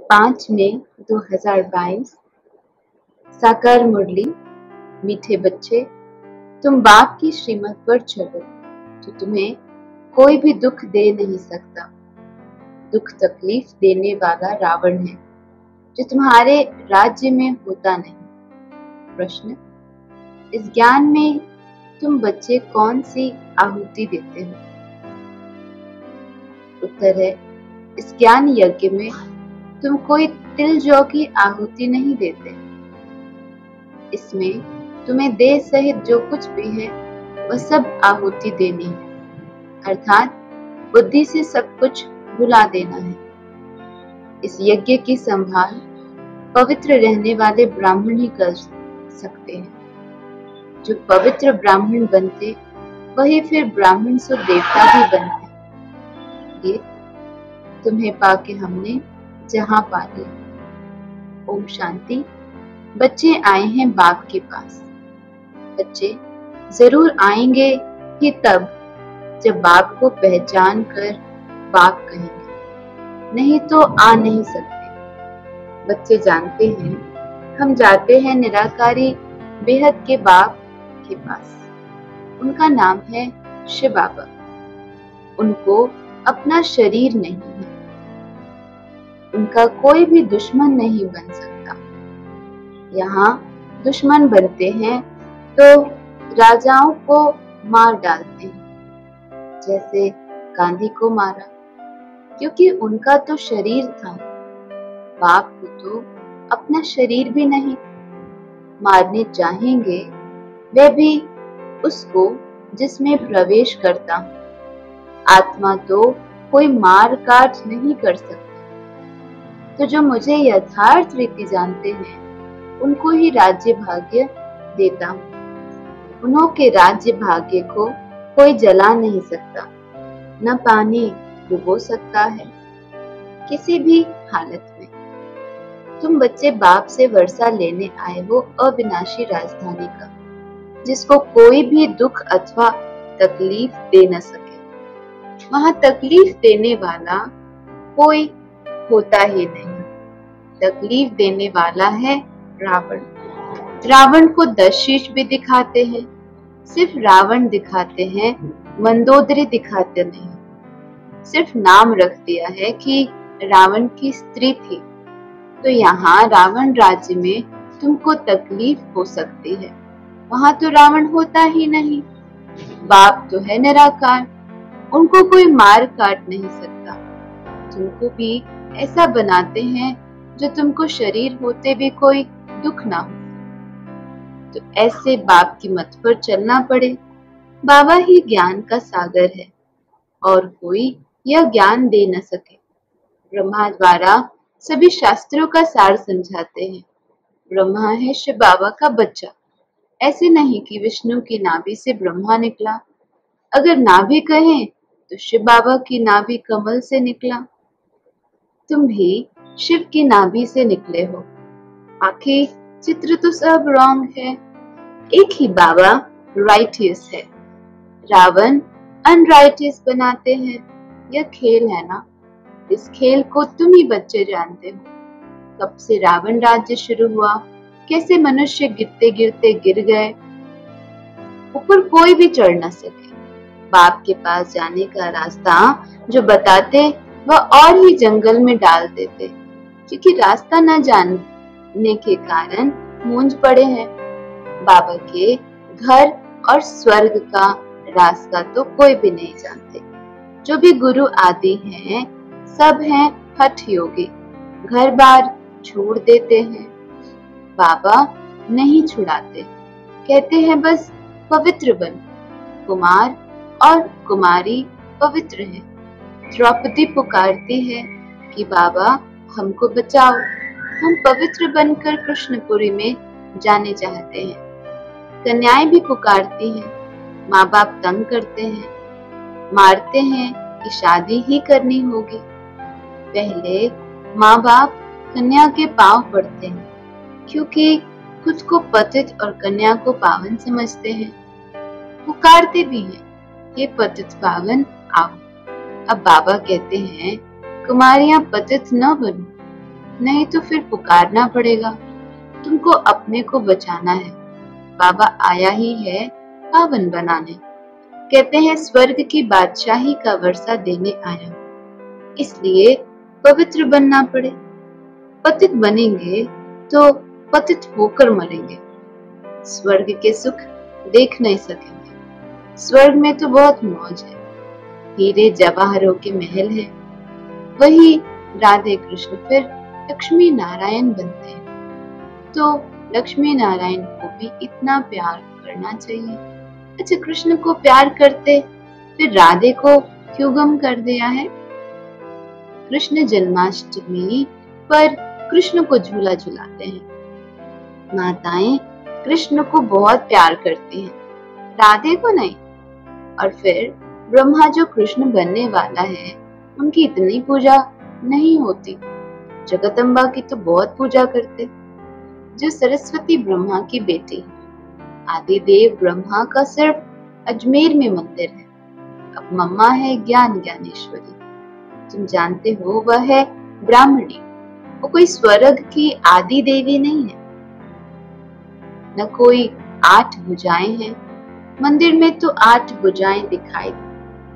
5 मई 2022। साकार मुरली। मीठे बच्चे, तुम बाप की श्रीमत पर चलो तो तुम्हें कोई भी दुख दे नहीं सकता। दुख तकलीफ देने वाला रावण है जो तुम्हारे राज्य में होता नहीं। प्रश्न: इस ज्ञान में तुम बच्चे कौन सी आहुति देते हो? उत्तर है, इस ज्ञान यज्ञ में तुम कोई तिल जौ की आहुति नहीं देते। इसमें तुम्हें देह सहित जो कुछ भी है वह सब आहुति देनी है, अर्थात बुद्धि से सब कुछ भुला देना है। इस यज्ञ की संभाल पवित्र रहने वाले ब्राह्मण ही कर सकते हैं। जो पवित्र ब्राह्मण बनते वही फिर ब्राह्मण सो देवता भी बनते। ये तुम्हें पाके हमने जहां पा लिया। ओम शांति। बच्चे आए हैं बाप के पास। बच्चे जरूर आएंगे ही तब जब बाप को पहचान कर बाप कहेंगे, नहीं तो आ नहीं सकते। बच्चे जानते हैं हम जाते हैं निराकारी बेहद के बाप के पास। उनका नाम है शिव बाबा। उनको अपना शरीर नहीं है। उनका कोई भी दुश्मन नहीं बन सकता। यहाँ दुश्मन बनते हैं तो राजाओं को मार डालते हैं, जैसे गांधी को मारा, क्योंकि उनका तो शरीर था। बाप को तो अपना शरीर भी नहीं। मारने चाहेंगे वे भी उसको जिसमें प्रवेश करता। आत्मा तो कोई मार काट नहीं कर सकता। तो जो मुझे यथार्थ रीति जानते हैं उनको ही राज्य भाग्य देता हूँ। उन्हों के राज्य भाग्य को कोई जला नहीं सकता, न पानी डुबो सकता है किसी भी हालत में। तुम बच्चे बाप से वर्षा लेने आए हो अविनाशी राजधानी का, जिसको कोई भी दुख अथवा तकलीफ दे न सके। वहां तकलीफ देने वाला कोई होता ही नहीं। तकलीफ देने वाला है रावण। रावण को 10 शीश भी दिखाते हैं। सिर्फ रावण दिखाते हैं, मंदोदरी दिखाते नहीं। सिर्फ नाम रख दिया है कि रावण की स्त्री थी। तो यहाँ रावण राज्य में तुमको तकलीफ हो सकती है, वहां तो रावण होता ही नहीं। बाप तो है निराकार, उनको कोई मार काट नहीं सकता। तुमको भी ऐसा बनाते हैं जो तुमको शरीर होते भी कोई दुख ना हो। तो ऐसे बाप की मत पर चलना पड़े। बाबा ही ज्ञान का सागर है और कोई यह ज्ञान दे न सके। ब्रह्मा द्वारा सभी शास्त्रों का सार समझाते हैं। ब्रह्मा है शिव बाबा का बच्चा। ऐसे नहीं कि विष्णु की नाभि से ब्रह्मा निकला। अगर नाभि कहें तो शिव बाबा की नाभि कमल से निकला। तुम भी शिव की नाभि से निकले हो। आखिर चित्र तो सब रॉन्ग है। एक ही बाबा राइटियस है। रावण अनराइटियस बनाते हैं। यह खेल है ना। इस खेल को तुम ही बच्चे जानते हो। कब से रावण राज्य शुरू हुआ, कैसे मनुष्य गिरते गिरते गिर गए, ऊपर कोई भी चढ़ न सके। बाप के पास जाने का रास्ता जो बताते वह और ही जंगल में डाल देते, क्योंकि रास्ता न जानने के कारण मूंझ पड़े हैं। बाबा के घर और स्वर्ग का रास्ता तो कोई भी नहीं जानते। जो भी गुरु आदि हैं सब हैं हठ योगी। घर बार छोड़ देते हैं। बाबा नहीं छुड़ाते, कहते हैं बस पवित्र बन। कुमार और कुमारी पवित्र हैं। द्रौपदी पुकारती है कि बाबा हमको बचाओ, हम पवित्र बनकर कृष्णपुरी में जाने चाहते हैं। कन्याएं भी पुकारती हैं। माँ बाप तंग करते हैं, मारते हैं कि शादी ही करनी होगी। पहले माँ बाप कन्या के पांव पड़ते हैं, क्योंकि खुद को पतित और कन्या को पावन समझते हैं। पुकारते भी हैं, ये पतित पावन आओ। अब बाबा कहते हैं कुमारियां पतित न बनो, नहीं तो फिर पुकारना पड़ेगा। तुमको अपने को बचाना है। बाबा आया ही है पावन बनाने। कहते हैं स्वर्ग की बादशाही का वर्षा देने आया, इसलिए पवित्र बनना पड़े। पतित बनेंगे तो पतित होकर मरेंगे। स्वर्ग के सुख देख नहीं सकेंगे। स्वर्ग में तो बहुत मौज है, हीरे जवाहरों के महल है। वही राधे कृष्ण फिर लक्ष्मी नारायण बनते हैं। तो लक्ष्मी नारायण को भी इतना प्यार करना चाहिए। अच्छा, कृष्ण को प्यार करते फिर राधे को क्यों गम कर दिया है? कृष्ण जन्माष्टमी पर कृष्ण को झूला झुलाते हैं। माताएं कृष्ण को बहुत प्यार करती हैं, राधे को नहीं। और फिर ब्रह्मा जो कृष्ण बनने वाला है, उनकी इतनी पूजा नहीं होती। जगदम्बा की तो बहुत पूजा करते, जो सरस्वती ब्रह्मा की बेटी है। आदिदेव ब्रह्मा का सिर्फ अजमेर में मंदिर है। अब मम्मा है ज्ञान ज्ञानेश्वरी, तुम जानते हो वह है ब्राह्मणी। वो कोई स्वर्ग की आदि देवी नहीं है, न कोई 8 भुजाएं हैं। मंदिर में तो 8 भुजाएं दिखाई दी।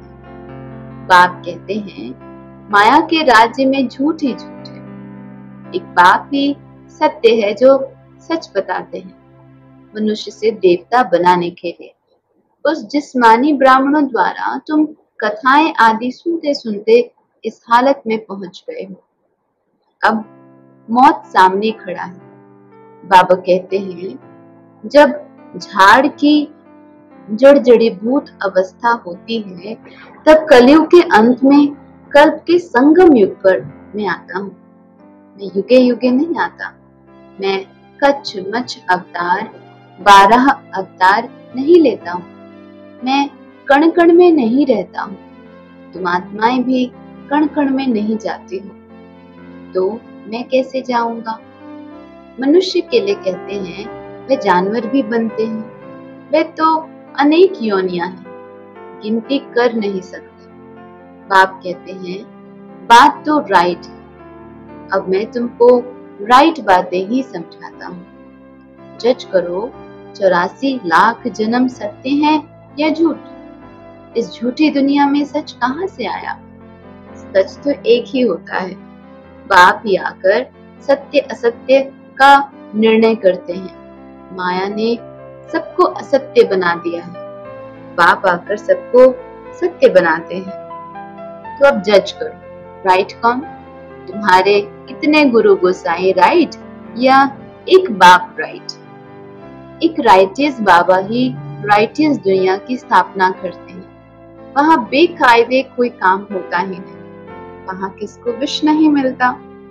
बाप कहते हैं माया के राज्य में झूठ ही झूठ है। एक बाप ही सत्य है जो सच बताते हैं। मनुष्य से देवता बनाने के लिए उस जिस्मानी ब्राह्मणों द्वारा तुम कथाएं आदि सुनते सुनते इस हालत में पहुंच गए हो। अब मौत सामने खड़ा है। बाबा कहते हैं जब झाड़ की जड़ जड़ीभूत अवस्था होती है, तब कलयुग के अंत में कल्प के संगम युग पर मैं आता हूँ। मैं युगे युगे नहीं आता। मैं कच्छ मच्छ अवतार 12 अवतार नहीं लेता हूँ। मैं कण कण में नहीं रहता हूँ। तुम आत्माएं भी कण कण में नहीं जाती हो, तो मैं कैसे जाऊंगा? मनुष्य के लिए कहते हैं वे जानवर भी बनते हैं। वे तो अनेक योनियां हैं, गिनती कर नहीं सकते। बाप कहते हैं बात तो राइट है। अब मैं तुमको राइट बातें ही समझाता हूँ। जज करो 84 लाख जन्म सत्य हैं या झूठ? इस झूठी दुनिया में सच कहाँ से आया? सच तो एक ही होता है। बाप ही आकर सत्य असत्य का निर्णय करते हैं। माया ने सबको असत्य बना दिया है, बाप आकर सबको सत्य बनाते हैं। तो अब जज करो राइट कौन? तुम्हारे कितने गुरु गोसाई राइट या एक बाप राइट? एक राइटियस बाबा ही राइटियस दुनिया की स्थापना करते हैं। वहां बेकायदे कोई काम होता ही नहीं। वहां किसको विष नहीं मिलता।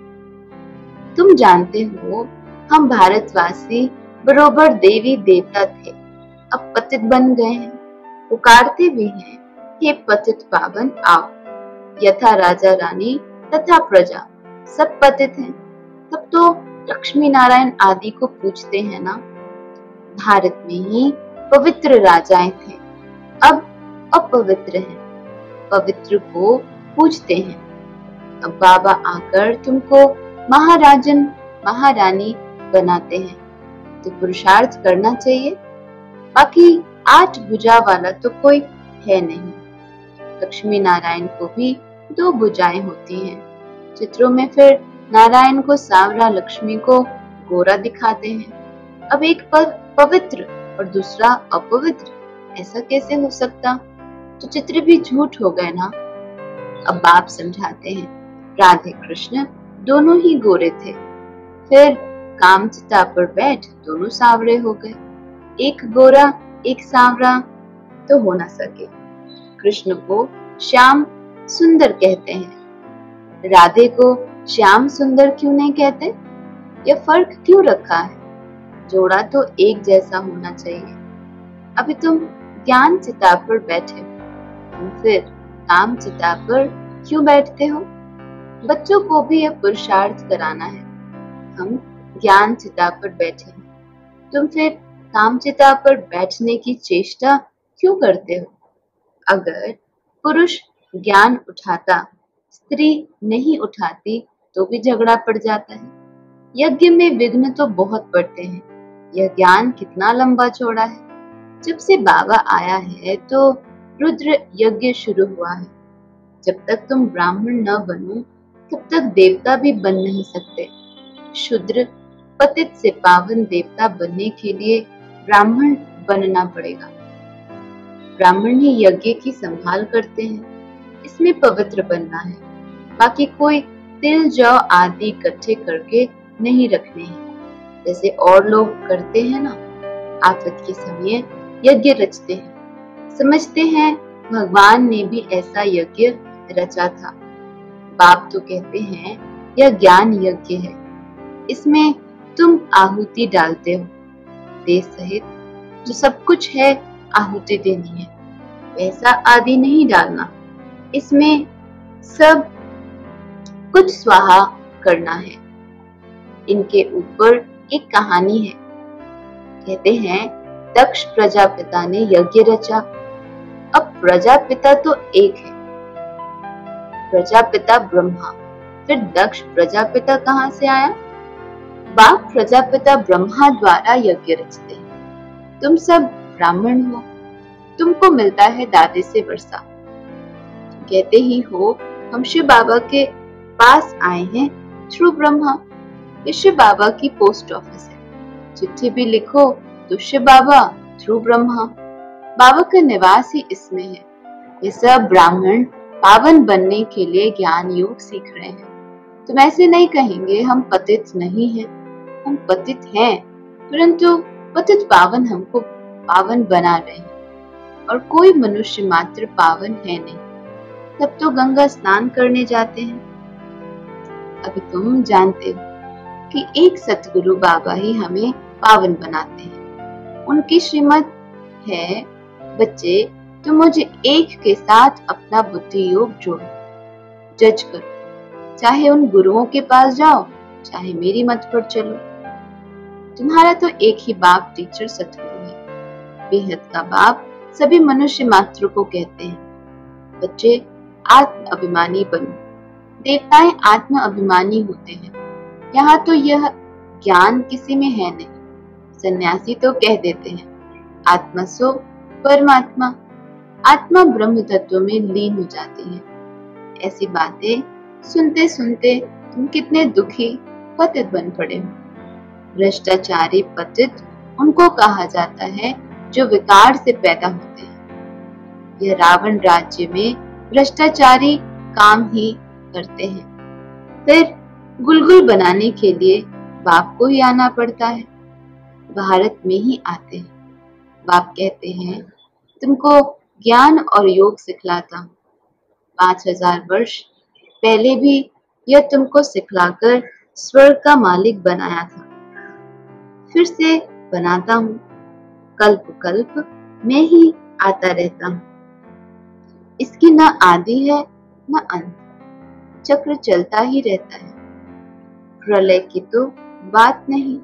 तुम जानते हो हम भारतवासी बरोबर देवी देवता थे, अब पतित बन गए हैं। पुकारते भी हैं हे पतित पावन आओ। यथा राजा रानी तथा प्रजा सब पतित हैं। तब तो लक्ष्मी नारायण आदि को पूछते हैं ना। भारत में ही पवित्र राजाएं थे, अब अपवित्र हैं। पवित्र को पूजते हैं। अब बाबा आकर तुमको महाराजन महारानी बनाते हैं, तो पुरुषार्थ करना चाहिए। बाकी 8 भुजा वाला तो कोई है नहीं। लक्ष्मी नारायण को भी 2 भुजाएं होती हैं। चित्रों में फिर नारायण को सांवरा, लक्ष्मी को गोरा दिखाते हैं। अब एक पवित्र और दूसरा अपवित्र, ऐसा कैसे हो सकता? तो चित्र भी झूठ हो गए ना। अब बाप समझाते हैं राधे कृष्ण दोनों ही गोरे थे, फिर काम चिता पर बैठ दोनों सांवरे हो गए। एक गोरा एक सांवरा तो हो ना सके। कृष्ण को श्याम सुंदर कहते हैं, राधे को श्याम सुंदर क्यों नहीं कहते? यह फर्क क्यों रखा है? जोड़ा तो एक जैसा होना चाहिए। अभी तुम ज्ञान चिता पर बैठे हो, फिर काम चिता पर क्यों बैठते हो? बच्चों को भी यह पुरुषार्थ कराना है। हम ज्ञान चिता पर बैठे हैं, तुम फिर काम चिता पर बैठने की चेष्टा क्यों करते हो? अगर पुरुष ज्ञान उठाता, स्त्री नहीं उठाती, तो भी झगड़ा पड़ जाता है। यज्ञ में विघ्न तो बहुत पड़ते हैं। यह ज्ञान कितना लंबा चौड़ा है। जब से बाबा आया है तो रुद्र यज्ञ शुरू हुआ है। जब तक तुम ब्राह्मण न बनो तब तक देवता भी बन नहीं सकते। शूद्र पतित से पावन देवता बनने के लिए ब्राह्मण बनना पड़ेगा। ब्राह्मण ही यज्ञ की संभाल करते हैं। इसमें पवित्र बनना है। बाकी कोई तिल जौ आदि इकट्ठे करके नहीं रखने हैं जैसे और लोग करते हैं ना। आफत के समय यज्ञ रचते हैं। समझते हैं भगवान ने भी ऐसा यज्ञ रचा था। बाप तो कहते हैं यह ज्ञान यज्ञ है। इसमें तुम आहुति डालते हो। देह सहित जो सब कुछ है आहुति देनी है। पैसा आदि नहीं डालना। इसमें सब कुछ स्वाहा करना है। इनके ऊपर एक कहानी है। कहते हैं दक्ष प्रजापिता ने यज्ञ रचा। अब प्रजापिता तो एक है, प्रजापिता ब्रह्मा। फिर दक्ष प्रजापिता कहाँ से आया? बाप प्रजापिता ब्रह्मा द्वारा यज्ञ रचते हैं। तुम सब ब्राह्मण हो। तुमको मिलता है दादे से वर्षा। कहते ही हो हम शिव बाबा के पास आए हैं थ्रू ब्रह्मा। ये शिव बाबा की पोस्ट ऑफिस है। चिट्ठी भी लिखो तो शिव बाबा थ्रू ब्रह्मा। बाबा का निवास ही इसमें है। ये सब ब्राह्मण पावन बनने के लिए ज्ञान योग सीख रहे हैं। तुम ऐसे नहीं कहेंगे हम पतित नहीं हैं। हम पतित हैं, परंतु पतित पावन हमको पावन बना रहे हैं। और कोई मनुष्य मात्र पावन है नहीं। तब तो गंगा स्नान करने जाते हैं। अभी तुम जानते हो कि एक सतगुरु बाबा ही हमें पावन बनाते हैं। उनकी श्रीमत है बच्चे तुम मुझे एक के साथ अपना बुद्धि योग जोड़ो, जज करो। चाहे उन गुरुओं के पास जाओ, चाहे मेरी मत पर चलो। तुम्हारा तो एक ही बाप टीचर सतगुरु है। बेहद का बाप सभी मनुष्य मात्र को कहते हैं बच्चे आत्म अभिमानी बनो। देवताएं आत्म अभिमानी होते हैं। यहाँ तो यह ज्ञान किसी में है नहीं। सन्यासी तो कह देते हैं आत्मा सो परमात्मा। आत्मा ब्रह्म तत्व में लीन हो जाती है। ऐसी बातें सुनते सुनते तुम कितने दुखी पतित बन पड़े हो। भ्रष्टाचारी पतित उनको कहा जाता है जो विकार से पैदा होते हैं। यह रावण राज्य में भ्रष्टाचारी काम ही करते हैं। फिर गुलगुल बनाने के लिए बाप को ही आना पड़ता है। भारत में ही आते हैं। बाप कहते हैं तुमको ज्ञान और योग सिखलाता हूँ। 5000 वर्ष पहले भी यह तुमको सिखलाकर स्वर्ग का मालिक बनाया था। फिर से बनाता हूँ। कल्प कल्प में ही आता रहता हूँ। इसकी न आदि है न अंत। चक्र चलता ही रहता है। प्रलय की तो बात नहीं।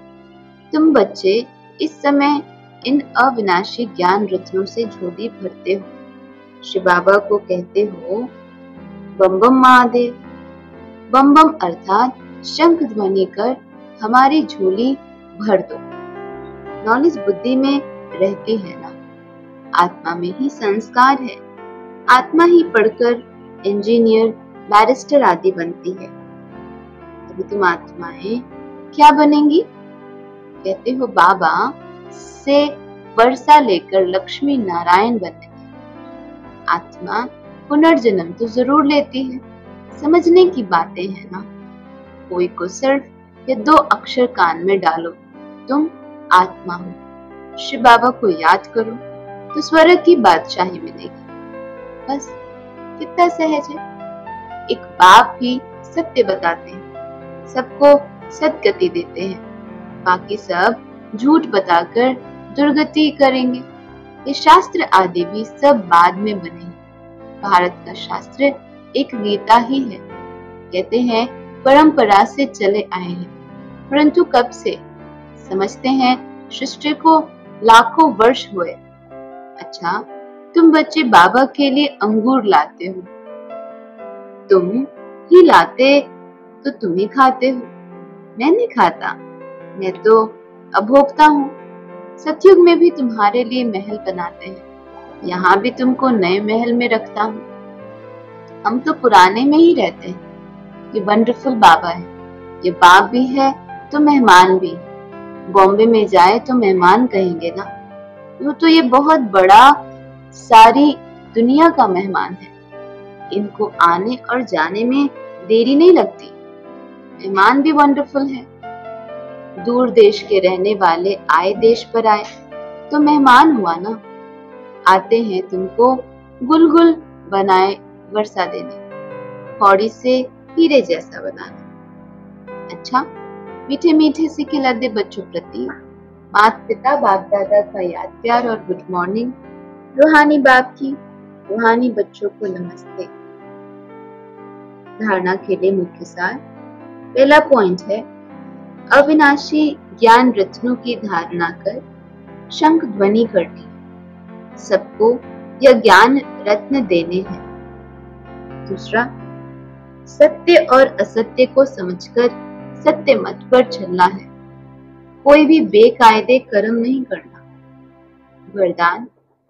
तुम बच्चे इस समय इन अविनाशी ज्ञान रत्नों से झोली भरते हो। शिव बाबा को कहते हो बम बम महादेव। बम बम अर्थात शंख ध्वनि कर हमारी झोली भर दो। नॉलेज बुद्धि में रहती है ना। आत्मा में ही संस्कार है। आत्मा ही पढ़कर इंजीनियर बैरिस्टर आदि बनती है। अभी तुम आत्माएं क्या बनेंगी? कहते हो बाबा से वर्षा लेकर लक्ष्मी नारायण बनने। आत्मा पुनर्जन्म तो जरूर लेती है। समझने की बातें हैं ना। कोई को सिर्फ ये 2 अक्षर कान में डालो, तुम आत्मा हो। शिव बाबा को याद करो तो स्वर्ग की बादशाही मिलेगी। बस कितना सहज है। एक बाप ही सत्य बताते हैं, सबको सदगति देते हैं। बाकी सब झूठ बताकर दुर्गति करेंगे। ये शास्त्र आदि भी सब बाद में बने। भारत का शास्त्र एक गीता ही है। कहते हैं परंपरा से चले आए हैं, परंतु कब से? समझते हैं सृष्टि को लाखों वर्ष हुए। अच्छा, तुम बच्चे बाबा के लिए अंगूर लाते हो। तुम ही लाते तो तुम ही खाते हो, मैं नहीं खाता, मैं तो अभोक्ता हूँ। सतयुग में भी तुम्हारे लिए महल बनाते हैं, यहाँ भी तुमको नए महल में रखता हूँ। हम तो पुराने में ही रहते हैं। ये वंडरफुल बाबा है, ये बाप भी है तो मेहमान भी। बॉम्बे में जाए तो मेहमान कहेंगे ना, वो तो ये बहुत बड़ा सारी दुनिया का मेहमान है। इनको आने और जाने में देरी नहीं लगती। मेहमान भी वंडरफुल है। दूर देश के रहने वाले आए देश पर आए तो मेहमान हुआ ना। आते हैं तुमको गुलगुल बनाए वर्षा देने, कौड़ी से हीरे जैसा बनाना। अच्छा, मीठे मीठे से खिला दे बच्चों प्रति माता पिता बाप दादा का याद प्यार और गुड मॉर्निंग। रूहानी बाप की रूहानी बच्चों को नमस्ते। धारणा के लिए मुख्य सार। पहला पॉइंट है, अविनाशी ज्ञान रत्नों की धारणा कर शंख ध्वनि करनी, सबको यह ज्ञान रत्न देने हैं। दूसरा, सत्य और असत्य को समझकर सत्य मत पर चलना है, कोई भी बेकायदे कर्म नहीं करना। वरदान,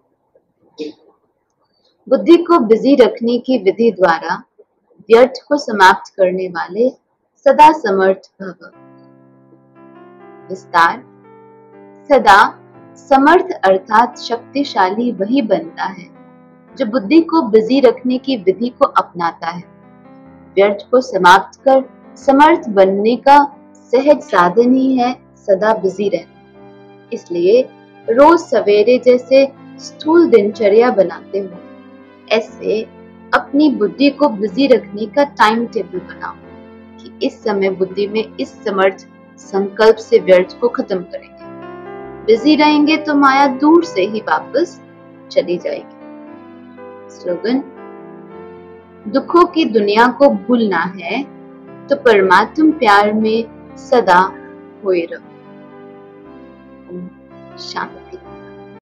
बुद्धि को बिजी रखने की विधि द्वारा व्यर्थ को समाप्त करने वाले सदा समर्थ भव। विस्तार, सदा समर्थ अर्थात शक्तिशाली वही बनता है जो बुद्धि को बिजी रखने की विधि को अपनाता है। व्यर्थ को समाप्त कर समर्थ बनने का सहज साधन ही है सदा बिजी रहना। इसलिए रोज सवेरे जैसे स्थूल दिनचर्या बनाते हो, ऐसे अपनी बुद्धि को बिजी रखने का टाइम टेबल बनाओ कि इस समय बुद्धि में इस समर्थ संकल्प से व्यर्थ को खत्म करेंगे। बिजी रहेंगे तो माया दूर से ही वापस चली जाएगी। स्लोगन, दुखों की दुनिया को भूलना है तो परमात्म प्यार में सदा खोए रहो। शांति।